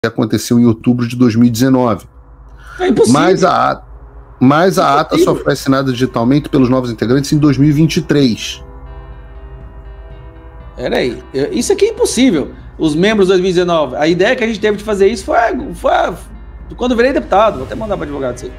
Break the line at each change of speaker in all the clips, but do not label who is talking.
aconteceu em outubro de 2019.
É impossível.
Mas a ata só foi assinada digitalmente pelos novos integrantes em 2023.
Peraí, isso aqui é impossível. Os membros de 2019, a ideia que a gente teve de fazer isso foi quando eu virei deputado. Vou até mandar para advogado isso aí.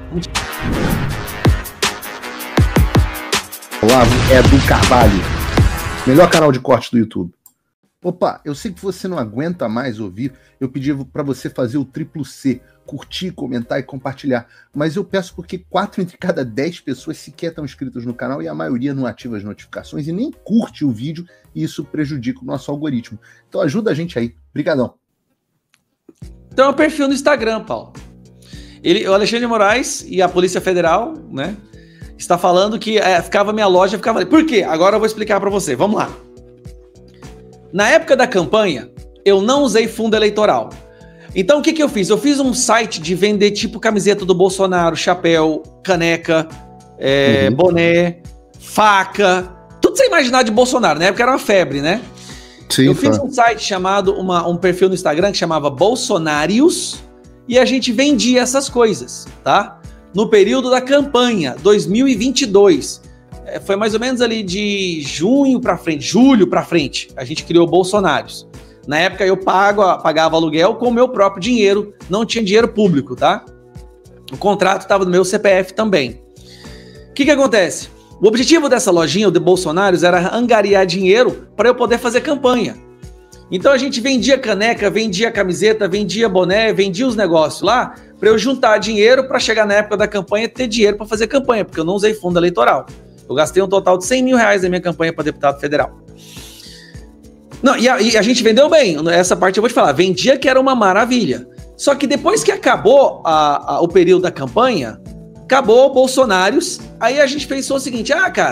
Olavo Edu Carvalho, melhor canal de corte do YouTube. Opa, eu sei que você não aguenta mais ouvir, eu pedi para você fazer o triplo C, curtir, comentar e compartilhar, mas eu peço porque 4 entre cada 10 pessoas sequer estão inscritas no canal e a maioria não ativa as notificações e nem curte o vídeo e isso prejudica o nosso algoritmo. Então ajuda a gente aí, brigadão.
Então é um perfil no Instagram, Paulo. O Alexandre de Moraes e a Polícia Federal, né, está falando que minha loja ficava ali. Por quê? Agora eu vou explicar para você, vamos lá. Na época da campanha, eu não usei fundo eleitoral. Então, o que eu fiz? Eu fiz um site de vender tipo camiseta do Bolsonaro, chapéu, caneca, boné, faca, tudo sem imaginar de Bolsonaro. Na época era uma febre, né? Sim, eu fiz um site chamado, um perfil no Instagram que chamava Bolsonários e a gente vendia essas coisas, tá? No período da campanha, 2022. Foi mais ou menos ali de julho pra frente, a gente criou Bolsonários. Na época eu pagava aluguel com o meu próprio dinheiro, não tinha dinheiro público, tá? O contrato estava no meu CPF também. O que acontece? O objetivo dessa lojinha, o de Bolsonários, era angariar dinheiro para eu poder fazer campanha. Então a gente vendia caneca, vendia camiseta, vendia boné, vendia os negócios lá, para eu juntar dinheiro para chegar na época da campanha ter dinheiro para fazer campanha, porque eu não usei fundo eleitoral. Eu gastei um total de 100 mil reais na minha campanha para deputado federal. Não, e a gente vendeu bem, essa parte eu vou te falar, vendia que era uma maravilha. Só que depois que acabou o período da campanha, acabou o Bolsonários, aí a gente pensou o seguinte,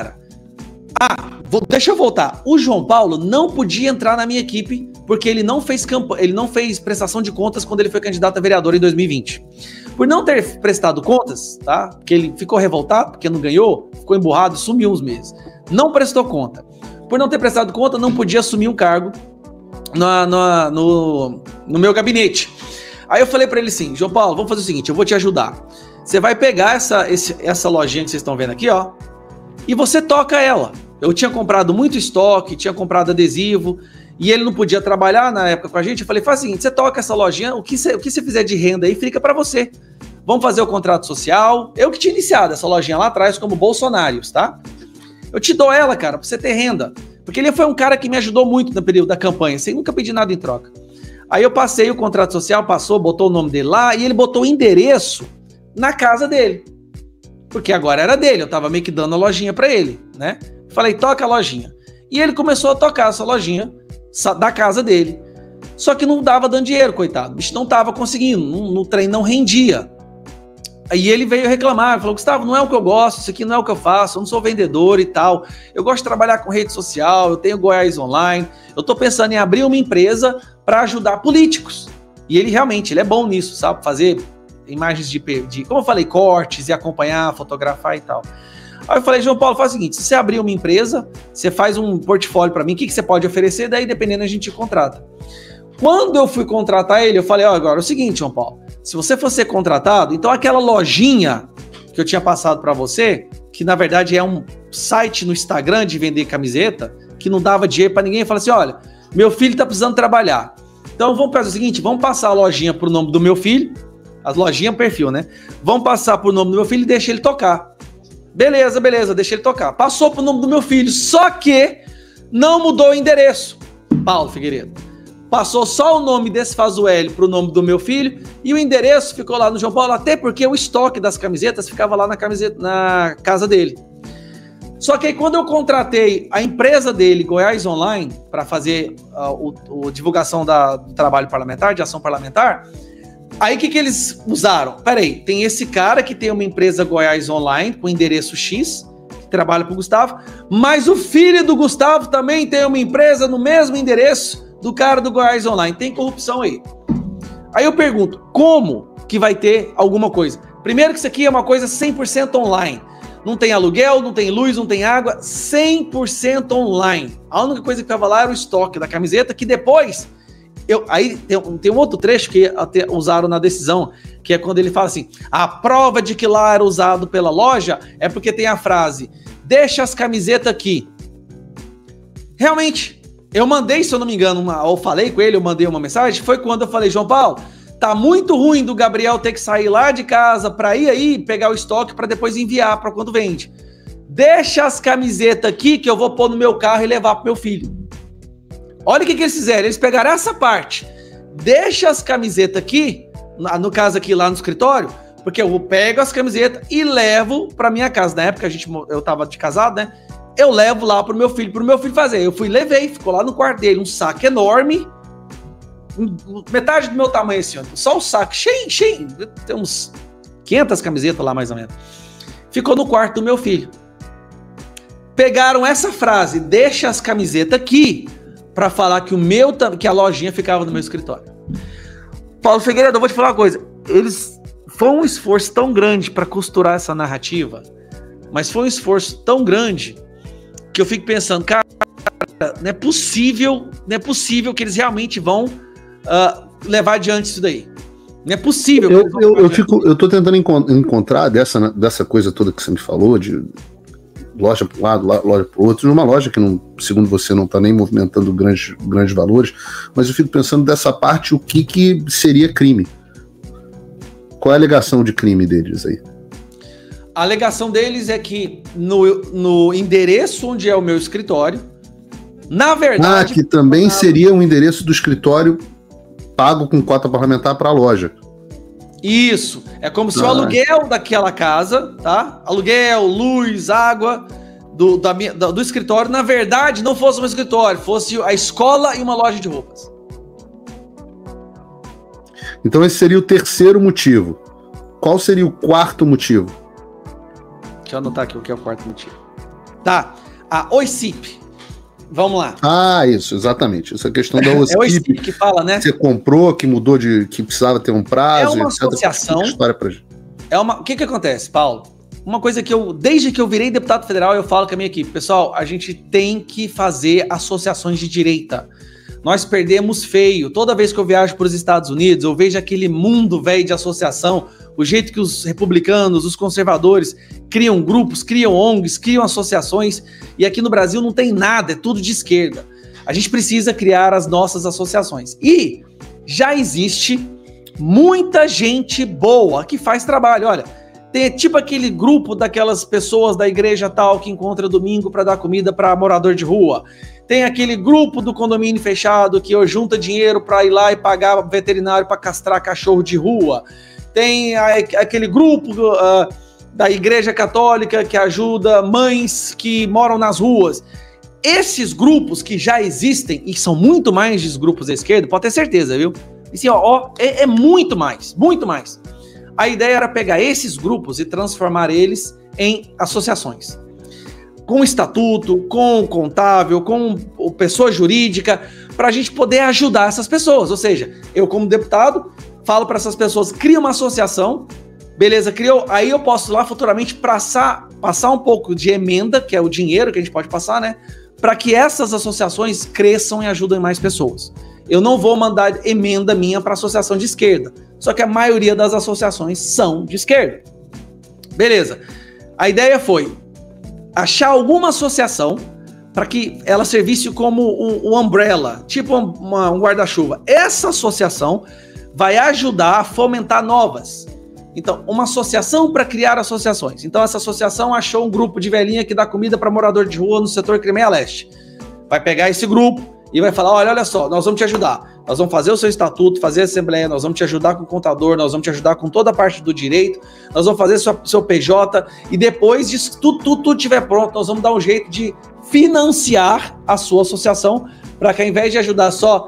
deixa eu voltar, o João Paulo não podia entrar na minha equipe, porque ele não fez prestação de contas quando ele foi candidato a vereador em 2020. Por não ter prestado contas, tá? Porque ele ficou revoltado, porque não ganhou, ficou emburrado, sumiu uns meses. Não prestou conta. Por não ter prestado conta, não podia assumir um cargo no meu gabinete. Aí eu falei pra ele assim, João Paulo, vamos fazer o seguinte, eu vou te ajudar. Você vai pegar essa lojinha que vocês estão vendo aqui, ó, e você toca ela. Eu tinha comprado muito estoque, tinha comprado adesivo, e ele não podia trabalhar na época com a gente. Eu falei, faz o seguinte, você toca essa lojinha, o que você fizer de renda aí fica pra você. Vamos fazer o contrato social. Eu que tinha iniciado essa lojinha lá atrás como Bolsonários, tá? Eu te dou ela, cara, pra você ter renda. Porque ele foi um cara que me ajudou muito no período da campanha, sem nunca pedir nada em troca. Aí eu passei o contrato social, botou o nome dele lá, e ele botou o endereço na casa dele. Porque agora era dele, eu tava meio que dando a lojinha pra ele, né? Falei, toca a lojinha. E ele começou a tocar essa lojinha da casa dele. Só que não dava dando dinheiro, coitado. O bicho não tava conseguindo, no trem não rendia. Aí ele veio reclamar, falou, Gustavo, não é o que eu gosto, isso aqui não é o que eu faço, eu não sou vendedor e tal, eu gosto de trabalhar com rede social, eu tenho Goiás Online, eu tô pensando em abrir uma empresa para ajudar políticos. E ele realmente, ele é bom nisso, sabe, fazer imagens de, como eu falei, cortes e acompanhar, fotografar e tal. Aí eu falei, João Paulo, faz o seguinte, se você abrir uma empresa, você faz um portfólio para mim, o que você pode oferecer, daí dependendo a gente contrata. Quando eu fui contratar ele, eu falei, agora é o seguinte, João Paulo, se você for ser contratado, então aquela lojinha que eu tinha passado para você, que na verdade é um site no Instagram de vender camiseta, que não dava dinheiro para ninguém, fala assim, olha, meu filho tá precisando trabalhar. Então vamos fazer o seguinte, vamos passar a lojinha pro nome do meu filho, a lojinha perfil, né? Vamos passar pro nome do meu filho e deixa ele tocar. Beleza, deixa ele tocar. Passou pro nome do meu filho, só que não mudou o endereço. Paulo Figueiredo. Passou só o nome desse Fazueli pro nome do meu filho e o endereço ficou lá no João Paulo, até porque o estoque das camisetas ficava lá na casa dele. Só que aí quando eu contratei a empresa dele, Goiás Online, para fazer a divulgação do trabalho parlamentar, de ação parlamentar, aí o que eles usaram? Peraí, tem esse cara que tem uma empresa Goiás Online com endereço X, que trabalha pro Gustavo, mas o filho do Gustavo também tem uma empresa no mesmo endereço do cara do Goiás Online. Tem corrupção aí. Aí eu pergunto, como que vai ter alguma coisa? Primeiro que isso aqui é uma coisa 100% online. Não tem aluguel, não tem luz, não tem água, 100% online. A única coisa que estava lá era o estoque da camiseta, que depois Aí tem um outro trecho que até usaram na decisão, que é quando ele fala assim, a prova de que lá era usado pela loja é porque tem a frase, deixa as camisetas aqui. Realmente, eu mandei, se eu não me engano, ou falei com ele, eu mandei uma mensagem, foi quando eu falei, João Paulo, tá muito ruim do Gabriel ter que sair lá de casa para ir aí pegar o estoque para depois enviar para quando vende. Deixa as camisetas aqui que eu vou pôr no meu carro e levar pro meu filho. Olha o que eles fizeram, eles pegaram essa parte, deixa as camisetas aqui, no caso aqui lá no escritório, porque eu pego as camisetas e levo pra minha casa. Na época eu tava de casado, né? Eu levo lá pro meu filho fazer. Eu fui, levei, ficou lá no quarto dele, um saco enorme, metade do meu tamanho assim, ó, só o saco, cheio, tem uns 500 camisetas lá mais ou menos. Ficou no quarto do meu filho. Pegaram essa frase, deixa as camisetas aqui, para falar que a lojinha ficava no meu escritório. Paulo Figueiredo, eu vou te falar uma coisa. Foi um esforço tão grande para costurar essa narrativa, mas foi um esforço tão grande que eu fico pensando, cara, não é possível que eles realmente vão levar adiante isso daí. Não é possível.
Eu tô tentando encontrar dessa coisa toda que você me falou, de loja para um lado, loja para o outro, numa loja que, não, segundo você, não está nem movimentando grandes valores, mas eu fico pensando dessa parte, o que seria crime? Qual é a alegação de crime deles aí?
A alegação deles é que no endereço onde é o meu escritório, na verdade...
que também seria o endereço do escritório pago com cota parlamentar para a loja.
Isso, é como se o aluguel daquela casa, tá? Aluguel, luz, água do escritório, na verdade, não fosse um escritório, fosse a escola e uma loja de roupas.
Então esse seria o terceiro motivo. Qual seria o quarto motivo?
Deixa eu anotar aqui o que é o quarto motivo. Tá, a OICIP. Vamos lá.
Isso, exatamente. Essa questão da OICIP.
É o OICIP que fala, né?
Você comprou, que mudou que precisava ter um prazo.
É uma associação. O que acontece, Paulo? Uma coisa que desde que eu virei deputado federal, eu falo com a minha equipe, pessoal, a gente tem que fazer associações de direita. Nós perdemos feio. Toda vez que eu viajo para os Estados Unidos, eu vejo aquele mundo velho de associação, o jeito que os republicanos, os conservadores criam grupos, criam ONGs, criam associações, e aqui no Brasil não tem nada, é tudo de esquerda. A gente precisa criar as nossas associações. E já existe muita gente boa que faz trabalho. Olha, tem tipo aquele grupo daquelas pessoas da igreja tal que encontra domingo para dar comida para morador de rua. Tem aquele grupo do condomínio fechado que junta dinheiro para ir lá e pagar veterinário para castrar cachorro de rua. Tem aquele grupo da igreja católica que ajuda mães que moram nas ruas. Esses grupos que já existem, e são muito mais de grupos da esquerda, pode ter certeza, viu? Assim, é muito mais, muito mais. A ideia era pegar esses grupos e transformar eles em associações. Com estatuto, com contábil, com pessoa jurídica, para a gente poder ajudar essas pessoas. Ou seja, eu como deputado, falo para essas pessoas, cria uma associação, beleza, criou, aí eu posso lá futuramente passar um pouco de emenda, que é o dinheiro que a gente pode passar, né? Para que essas associações cresçam e ajudem mais pessoas. Eu não vou mandar emenda minha para associação de esquerda, só que a maioria das associações são de esquerda. Beleza. A ideia foi achar alguma associação para que ela servisse como um umbrella, tipo um guarda-chuva. Essa associação vai ajudar a fomentar novas. Então, uma associação para criar associações. Então, essa associação achou um grupo de velhinha que dá comida para morador de rua no setor Crimeia Leste. Vai pegar esse grupo e vai falar, olha só, nós vamos te ajudar. Nós vamos fazer o seu estatuto, fazer a assembleia, nós vamos te ajudar com o contador, nós vamos te ajudar com toda a parte do direito, nós vamos fazer seu PJ e depois disso tudo estiver pronto, nós vamos dar um jeito de financiar a sua associação para que ao invés de ajudar só,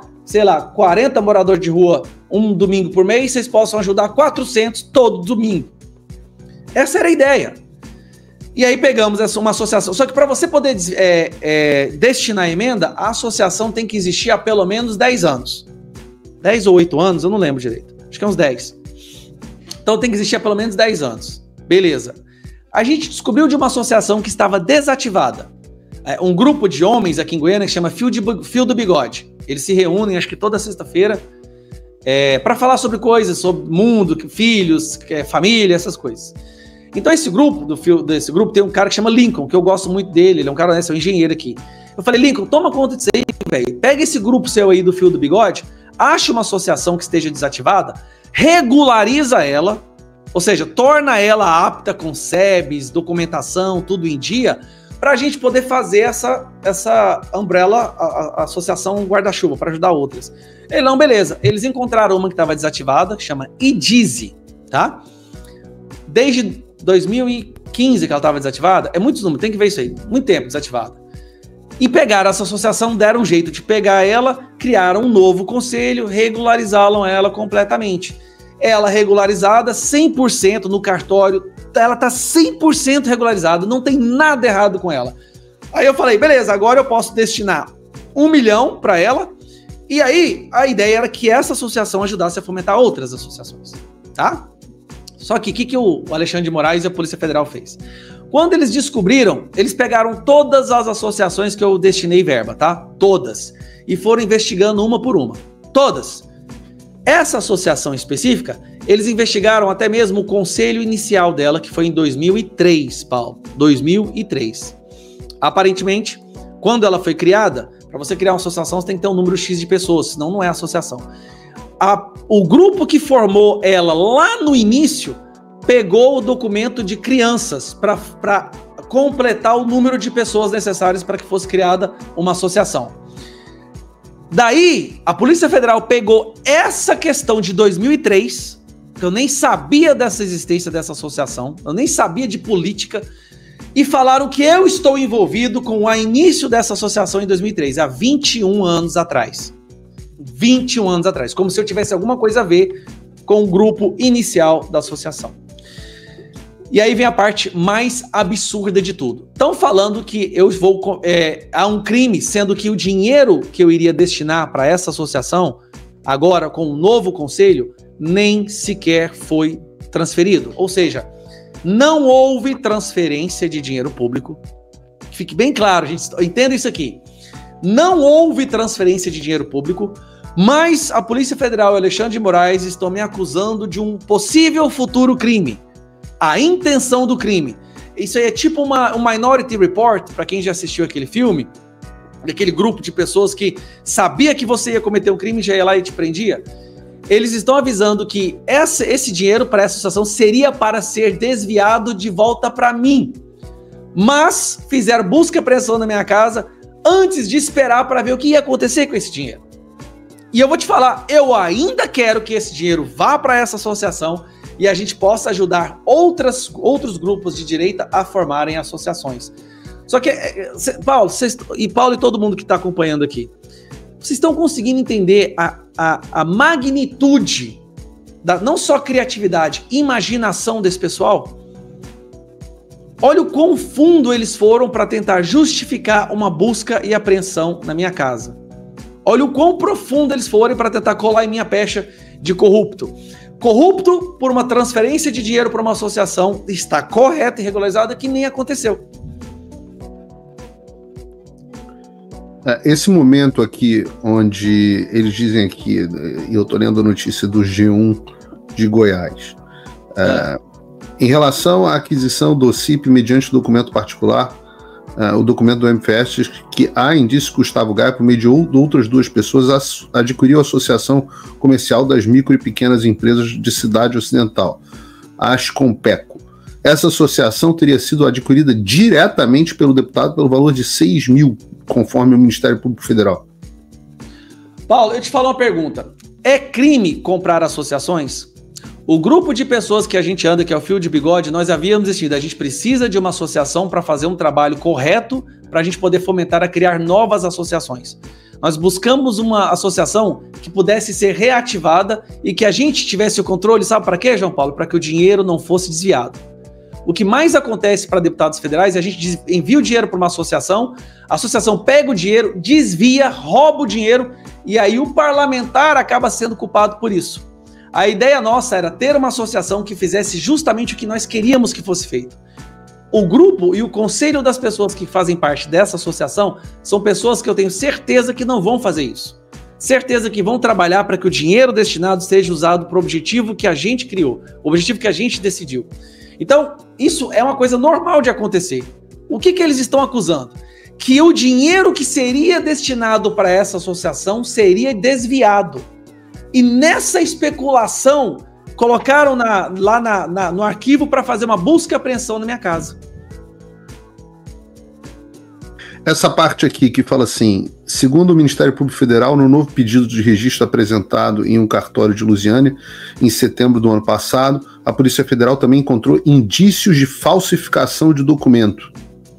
40 moradores de rua um domingo por mês, vocês possam ajudar 400 todo domingo. Essa era a ideia. E aí pegamos uma associação. Só que para você poder destinar a emenda, a associação tem que existir há pelo menos 10 anos. 10 ou 8 anos, eu não lembro direito. Acho que é uns 10. Então tem que existir há pelo menos 10 anos. Beleza. A gente descobriu de uma associação que estava desativada. Um grupo de homens aqui em Goiânia que chama Fio do Bigode. Eles se reúnem, acho que toda sexta-feira, para falar sobre coisas, sobre mundo, filhos, família, essas coisas. Então desse grupo tem um cara que chama Lincoln, que eu gosto muito dele, ele é um cara, é um engenheiro aqui. Eu falei, Lincoln, toma conta disso aí, velho. Pega esse grupo seu aí do Fio do Bigode, acha uma associação que esteja desativada, regulariza ela, ou seja, torna ela apta com SEBs, documentação, tudo em dia, para a gente poder fazer essa umbrella, a associação guarda-chuva, para ajudar outras. Ele, não, beleza. Eles encontraram uma que estava desativada, que chama IDIZI, tá? Desde 2015 que ela estava desativada, é muitos números, tem que ver isso aí, muito tempo desativada. E pegaram essa associação, deram um jeito de pegar ela, criaram um novo conselho, regularizaram ela completamente. Ela regularizada, 100% no cartório, ela tá 100% regularizada, não tem nada errado com ela. Aí eu falei, beleza, agora eu posso destinar 1 milhão para ela, e aí a ideia era que essa associação ajudasse a fomentar outras associações, tá? Só que o que o Alexandre de Moraes e a Polícia Federal fez? Quando eles descobriram, eles pegaram todas as associações que eu destinei verba, tá? Todas. E foram investigando uma por uma. Todas. Essa associação específica, eles investigaram até mesmo o conselho inicial dela, que foi em 2003, Paulo. 2003. Aparentemente, quando ela foi criada, para você criar uma associação, você tem que ter um número X de pessoas, senão não é associação. O grupo que formou ela lá no início pegou o documento de crianças para completar o número de pessoas necessárias para que fosse criada uma associação. Daí, a Polícia Federal pegou essa questão de 2003, que eu nem sabia dessa existência dessa associação, eu nem sabia de política, e falaram que eu estou envolvido com o início dessa associação em 2003, há 21 anos atrás. 21 anos atrás, como se eu tivesse alguma coisa a ver com o grupo inicial da associação. E aí vem a parte mais absurda de tudo. Estão falando que eu vou há um crime, sendo que o dinheiro que eu iria destinar para essa associação, agora com o novo conselho, nem sequer foi transferido. Ou seja, não houve transferência de dinheiro público. Fique bem claro, gente, entenda isso aqui. Não houve transferência de dinheiro público, mas a Polícia Federal e Alexandre de Moraes estão me acusando de um possível futuro crime. A intenção do crime. Isso aí é tipo um Minority Report, para quem já assistiu aquele filme, daquele grupo de pessoas que sabia que você ia cometer um crime, já ia lá e te prendia. Eles estão avisando que esse dinheiro para essa associação seria para ser desviado de volta para mim. Mas fizeram busca e apreensão na minha casa antes de esperar para ver o que ia acontecer com esse dinheiro. E eu vou te falar, eu ainda quero que esse dinheiro vá para essa associação e a gente possa ajudar outros grupos de direita a formarem associações. Só que, Paulo e todo mundo que está acompanhando aqui, vocês estão conseguindo entender a magnitude, não só criatividade, imaginação desse pessoal? Olha o quão fundo eles foram para tentar justificar uma busca e apreensão na minha casa. Olha o quão profundo eles foram para tentar colar em minha pecha de corrupto. Corrupto por uma transferência de dinheiro para uma associação está correta e regularizada, que nem aconteceu.
Esse momento aqui, onde eles dizem aqui, e eu estou lendo a notícia do G1 de Goiás, em relação à aquisição do CIP mediante documento particular, o documento do MFS, que há indício que Gustavo Gaia, por meio de outras duas pessoas, adquiriu a Associação Comercial das Micro e Pequenas Empresas de Cidade Ocidental, a Ascompeco. Essa associação teria sido adquirida diretamente pelo deputado pelo valor de 6 mil, conforme o Ministério Público Federal.
Paulo, eu te falo uma pergunta. É crime comprar associações? O grupo de pessoas que a gente anda, que é o Fio de Bigode, nós havíamos decidido, a gente precisa de uma associação para fazer um trabalho correto, para a gente poder fomentar a criar novas associações. Nós buscamos uma associação que pudesse ser reativada e que a gente tivesse o controle, sabe para quê, João Paulo? Para que o dinheiro não fosse desviado. O que mais acontece para deputados federais é a gente envia o dinheiro para uma associação, a associação pega o dinheiro, desvia, rouba o dinheiro e aí o parlamentar acaba sendo culpado por isso. A ideia nossa era ter uma associação que fizesse justamente o que nós queríamos que fosse feito. O grupo e o conselho das pessoas que fazem parte dessa associação são pessoas que eu tenho certeza que não vão fazer isso. certeza que vão trabalhar para que o dinheiro destinado seja usado para o objetivo que a gente criou, o objetivo que a gente decidiu. Então, isso é uma coisa normal de acontecer. O que eles estão acusando? Que o dinheiro que seria destinado para essa associação seria desviado. E nessa especulação, colocaram lá no arquivo para fazer uma busca e apreensão na minha casa.
Essa parte aqui que fala assim, segundo o Ministério Público Federal, no novo pedido de registro apresentado em um cartório de Lusiânia, em setembro do ano passado, a Polícia Federal também encontrou indícios de falsificação de documento.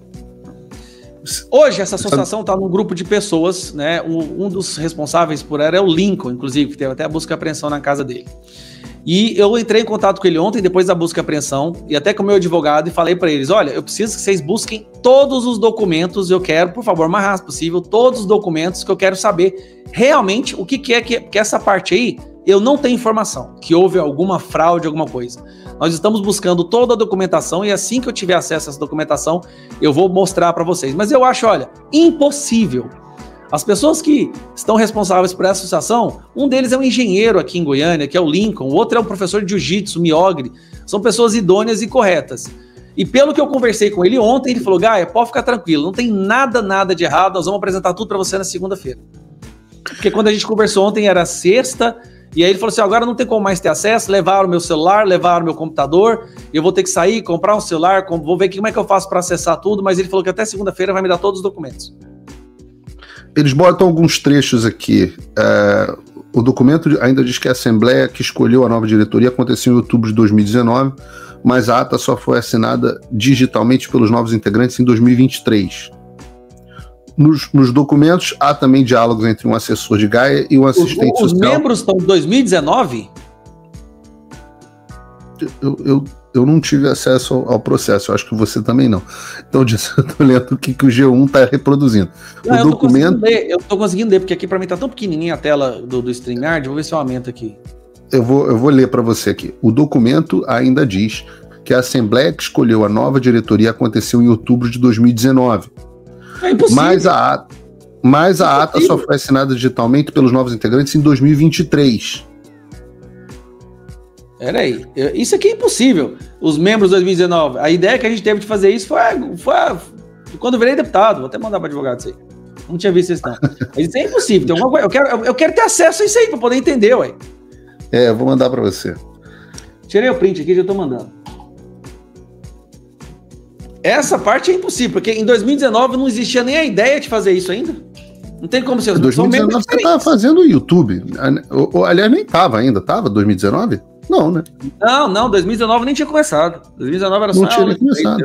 Hoje essa associação está num grupo de pessoas, né? Um dos responsáveis por ela é o Lincoln, inclusive, que teve até a busca e apreensão na casa dele. E eu entrei em contato com ele ontem, depois da busca e apreensão, e até com o meu advogado, e falei para eles, olha, eu preciso que vocês busquem todos os documentos, eu quero, por favor, o mais rápido possível, todos os documentos que eu quero saber realmente o que é que essa parte aí, eu não tenho informação, que houve alguma fraude, alguma coisa. Nós estamos buscando toda a documentação e assim que eu tiver acesso a essa documentação, eu vou mostrar para vocês. Mas eu acho, olha, impossível. As pessoas que estão responsáveis por essa associação, um deles é um engenheiro aqui em Goiânia, que é o Lincoln, o outro é um professor de jiu-jitsu, Miogre. São pessoas idôneas e corretas. E pelo que eu conversei com ele ontem, ele falou, Gaia, pode ficar tranquilo, não tem nada de errado, nós vamos apresentar tudo para você na segunda-feira. Porque quando a gente conversou ontem era sexta, e aí ele falou assim, agora não tem como mais ter acesso, levaram o meu celular, levaram o meu computador, eu vou ter que sair, comprar um celular, vou ver como é que eu faço para acessar tudo, mas ele falou que até segunda-feira vai me dar todos os documentos.
Eles botam alguns trechos aqui. O documento ainda diz que a Assembleia que escolheu a nova diretoria aconteceu em outubro de 2019, mas a ata só foi assinada digitalmente pelos novos integrantes em 2023. Nos documentos há também diálogos entre um assessor de Gaia e um assistente social.
Os membros estão em 2019?
Eu não tive acesso ao processo, eu acho que você também não. Então, eu estou lendo o que o G1 está reproduzindo.
Não, eu estou conseguindo ler, porque aqui para mim está tão pequenininha a tela do StreamYard, vou ver se eu aumento aqui.
Eu vou ler para você aqui. O documento ainda diz que a Assembleia que escolheu a nova diretoria aconteceu em outubro de 2019.
É impossível.
Mas a ata só foi assinada digitalmente pelos novos integrantes em 2023.
Peraí, isso aqui é impossível. Os membros de 2019, a ideia que a gente teve de fazer isso foi quando eu virei deputado. Vou até mandar para advogado isso aí. Não tinha visto isso não. Mas isso é impossível. Tem alguma coisa, eu quero ter acesso a isso aí para poder entender, ué.
Eu vou mandar para você.
Tirei o print aqui, já tô mandando. Essa parte é impossível, porque em 2019 não existia nem a ideia de fazer isso ainda. Não tem como ser.
Em 2019 você estava fazendo o YouTube. Aliás, nem estava ainda. Estava 2019? Não, né?
Não, 2019 nem tinha começado. 2019 era só...
Não tinha nem começado.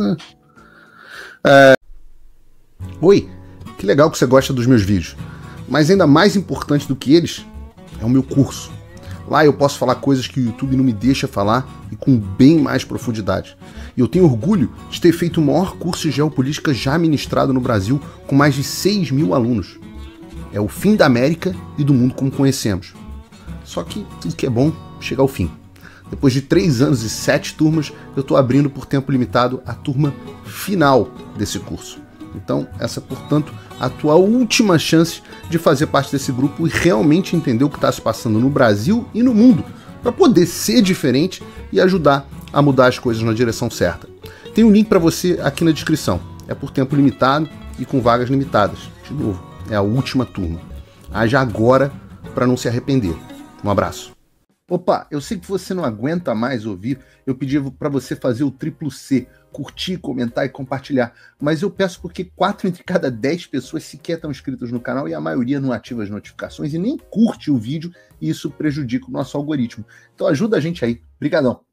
Oi, que legal que você gosta dos meus vídeos. Mas ainda mais importante do que eles é o meu curso. Lá eu posso falar coisas que o YouTube não me deixa falar e com bem mais profundidade. E eu tenho orgulho de ter feito o maior curso de geopolítica já ministrado no Brasil, com mais de 6 mil alunos. É o fim da América e do mundo como conhecemos. Só que tudo que é bom chega ao fim. Depois de 3 anos e 7 turmas, eu estou abrindo por tempo limitado a turma final desse curso. Então, essa, portanto, a tua última chance de fazer parte desse grupo e realmente entender o que está se passando no Brasil e no mundo, para poder ser diferente e ajudar a mudar as coisas na direção certa. Tem um link para você aqui na descrição. É por tempo limitado e com vagas limitadas. De novo, é a última turma. Haja agora para não se arrepender. Um abraço. Opa, eu sei que você não aguenta mais ouvir, eu pedi para você fazer o triplo C, curtir, comentar e compartilhar, mas eu peço porque 4 entre cada 10 pessoas sequer estão inscritas no canal e a maioria não ativa as notificações e nem curte o vídeo e isso prejudica o nosso algoritmo. Então ajuda a gente aí. Obrigadão.